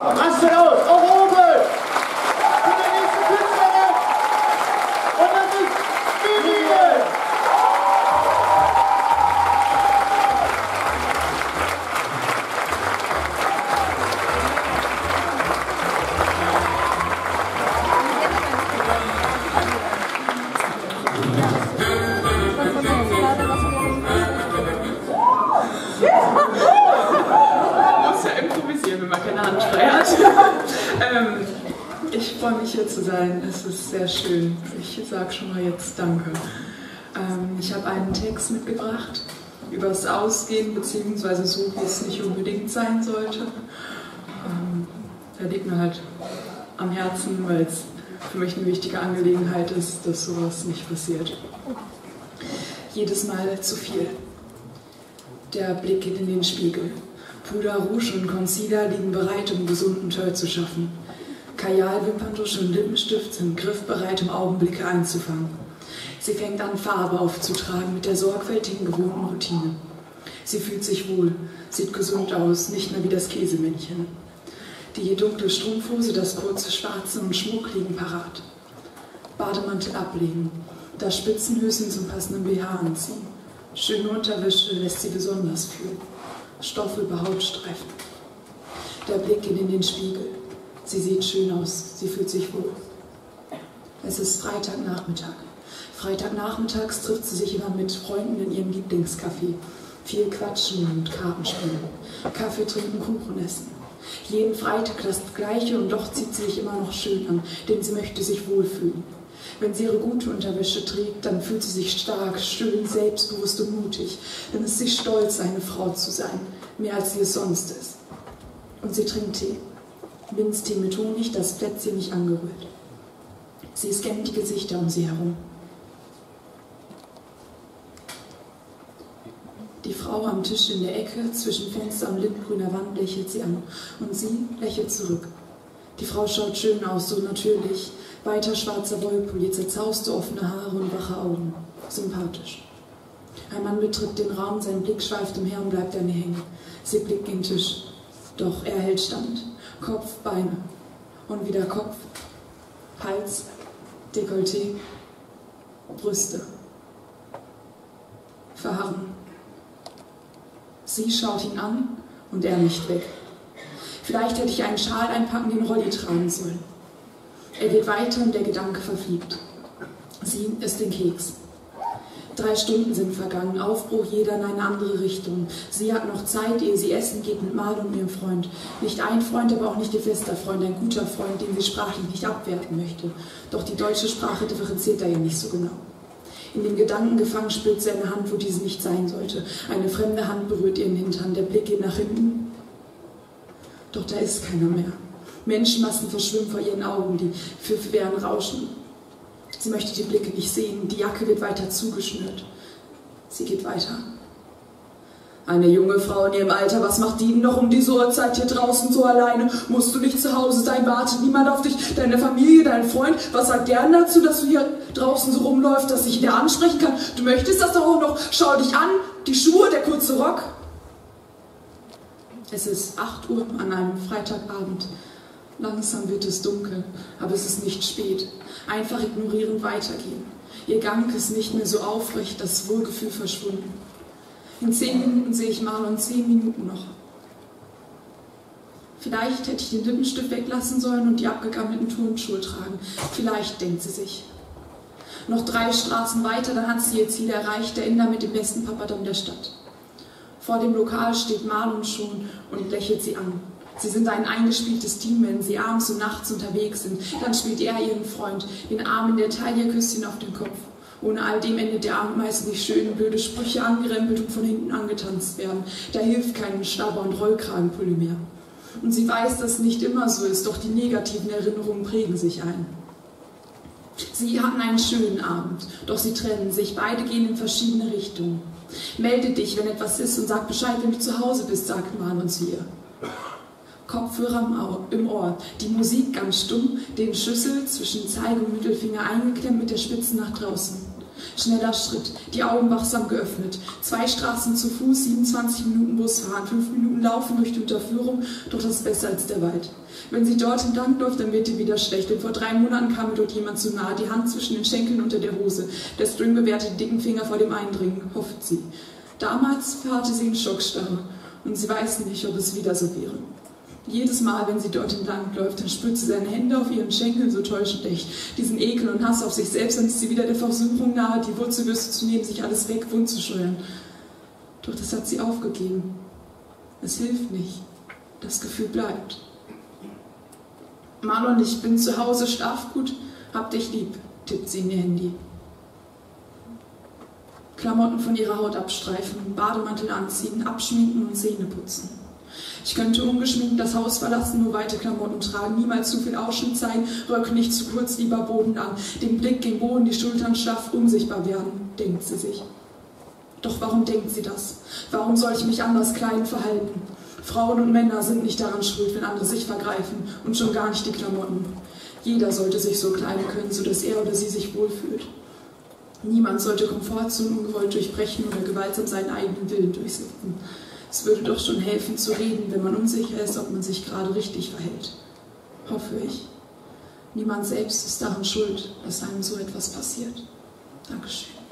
Rastet aus, auch oben! Für die nächste Künstlerin! Und das ist Vivian! Wenn man keine Hand frei hat. Ich freue mich hier zu sein, es ist sehr schön. Ich sage schon mal jetzt Danke. Ich habe einen Text mitgebracht über das Ausgehen, beziehungsweise so, wie es nicht unbedingt sein sollte. Der liegt mir halt am Herzen, weil es für mich eine wichtige Angelegenheit ist, dass sowas nicht passiert. Jedes Mal zu viel. Der Blick geht in den Spiegel. Puder, Rouge und Concealer liegen bereit, um gesunden Teint zu schaffen. Kajal, Wimperntusch und Lippenstift sind griffbereit, um Augenblicke einzufangen. Sie fängt an, Farbe aufzutragen mit der sorgfältigen, gewohnten Routine. Sie fühlt sich wohl, sieht gesund aus, nicht mehr wie das Käsemännchen. Die dunkle Strumpfhose, das kurze Schwarze und Schmuck liegen parat. Bademantel ablegen, das Spitzenhöschen zum passenden BH anziehen. Schöne Unterwäsche lässt sie besonders fühlen. Stoff über Hautstreifen. Der Blick geht in den Spiegel. Sie sieht schön aus, sie fühlt sich wohl. Es ist Freitagnachmittag. Freitagnachmittags trifft sie sich immer mit Freunden in ihrem Lieblingscafé. Viel quatschen und Karten spielen. Kaffee trinken, Kuchen essen. Jeden Freitag das Gleiche und doch zieht sie sich immer noch schön an, denn sie möchte sich wohlfühlen. Wenn sie ihre gute Unterwäsche trägt, dann fühlt sie sich stark, schön, selbstbewusst und mutig. Dann ist sie stolz, eine Frau zu sein, mehr als sie es sonst ist. Und sie trinkt Tee. Minztee mit Honig, das Plätzchen nicht angerührt. Sie scannt die Gesichter um sie herum. Die Frau am Tisch in der Ecke, zwischen Fenster und lindgrüner Wand, lächelt sie an. Und sie lächelt zurück. Die Frau schaut schön aus, so natürlich. Weiter schwarzer Wollpulli, zerzauste offene Haare und wache Augen. Sympathisch. Ein Mann betritt den Raum, sein Blick schweift umher und bleibt an ihr hängen. Sie blickt den Tisch. Doch er hält stand. Kopf, Beine. Und wieder Kopf, Hals, Dekolleté, Brüste. Verharren. Sie schaut ihn an und er nicht weg. Vielleicht hätte ich einen Schal einpacken, den Rolli tragen sollen. Er geht weiter und der Gedanke verfliegt. Sie isst den Keks. 3 Stunden sind vergangen, Aufbruch jeder in eine andere Richtung. Sie hat noch Zeit, ehe sie essen geht mit Mal und ihrem Freund. Nicht ein Freund, aber auch nicht ihr fester Freund, ein guter Freund, den sie sprachlich nicht abwerten möchte. Doch die deutsche Sprache differenziert da ja nicht so genau. In den Gedanken gefangen spürt sie eine Hand, wo diese nicht sein sollte. Eine fremde Hand berührt ihren Hintern, der Blick geht nach hinten. Doch da ist keiner mehr. Menschenmassen verschwimmen vor ihren Augen, die Pfiffe werden rauschen. Sie möchte die Blicke nicht sehen, die Jacke wird weiter zugeschnürt. Sie geht weiter. Eine junge Frau in ihrem Alter, was macht die noch um diese Uhrzeit hier draußen so alleine? Musst du nicht zu Hause sein, wartet niemand auf dich, deine Familie, dein Freund? Was sagt der denn dazu, dass du hier draußen so rumläufst, dass ich ihn dir ansprechen kann? Du möchtest das doch auch noch, schau dich an, die Schuhe, der kurze Rock. Es ist 8 Uhr an einem Freitagabend. Langsam wird es dunkel, aber es ist nicht spät. Einfach ignorierend weitergehen. Ihr Gang ist nicht mehr so aufrecht, das Wohlgefühl verschwunden. In 10 Minuten sehe ich Marlon, 10 Minuten noch. Vielleicht hätte ich den Lippenstift weglassen sollen und die abgegammelten Turnschuhe tragen. Vielleicht, denkt sie sich. Noch 3 Straßen weiter, dann hat sie ihr Ziel erreicht, der Inder mit dem besten Papadom der Stadt. Vor dem Lokal steht Marlon schon und lächelt sie an. Sie sind ein eingespieltes Team, wenn sie abends und nachts unterwegs sind. Dann spielt er ihren Freund, den Arm in der Taille, Küsschen auf den Kopf. Ohne all dem endet der Abend meist nicht schön, blöde Sprüche angerempelt und von hinten angetanzt werden. Da hilft kein Schlabber- und Rollkragenpulli mehr. Und sie weiß, dass es nicht immer so ist, doch die negativen Erinnerungen prägen sich ein. Sie hatten einen schönen Abend, doch sie trennen sich, beide gehen in verschiedene Richtungen. Melde dich, wenn etwas ist und sag Bescheid, wenn du zu Hause bist, sagt Marlon zu ihr. Kopfhörer im Ohr, die Musik ganz stumm, den Schlüssel zwischen Zeige und Mittelfinger eingeklemmt mit der Spitze nach draußen. Schneller Schritt, die Augen wachsam geöffnet. 2 Straßen zu Fuß, 27 Minuten Bus fahren, 5 Minuten laufen durch die Unterführung, doch das ist besser als der Wald. Wenn sie dort entlangläuft, dann wird ihr wieder schlecht, denn vor 3 Monaten kam mir dort jemand zu nahe, die Hand zwischen den Schenkeln unter der Hose. Der String bewahrte die dicken Finger vor dem Eindringen, hofft sie. Damals verharrte sie in Schockstarre und sie weiß nicht, ob es wieder so wäre. Jedes Mal, wenn sie dort entlangläuft, dann spürt sie seine Hände auf ihren Schenkeln so täuschend echt. Diesen Ekel und Hass auf sich selbst, dann ist sie wieder der Versuchung nahe, die Wurzelbürste zu nehmen, sich alles weg, wund zu scheuern. Doch das hat sie aufgegeben. Es hilft nicht. Das Gefühl bleibt. Marlon, ich bin zu Hause, schlaf gut, hab dich lieb, tippt sie in ihr Handy. Klamotten von ihrer Haut abstreifen, Bademantel anziehen, abschminken und Zähne putzen. Ich könnte ungeschminkt das Haus verlassen, nur weite Klamotten tragen, niemals zu viel Ausschnitt zeigen, Röcke nicht zu kurz, lieber bodenlang, den Blick gen Boden, die Schultern schlaff, unsichtbar werden, denkt sie sich. Doch warum denkt sie das? Warum soll ich mich anders klein verhalten? Frauen und Männer sind nicht daran schuld, wenn andere sich vergreifen und schon gar nicht die Klamotten. Jeder sollte sich so kleiden können, sodass er oder sie sich wohlfühlt. Niemand sollte Komfortzonen ungewollt durchbrechen oder gewaltsam seinen eigenen Willen durchsetzen. Es würde doch schon helfen zu reden, wenn man unsicher ist, ob man sich gerade richtig verhält. Hoffe ich. Niemand selbst ist daran schuld, dass einem so etwas passiert. Dankeschön.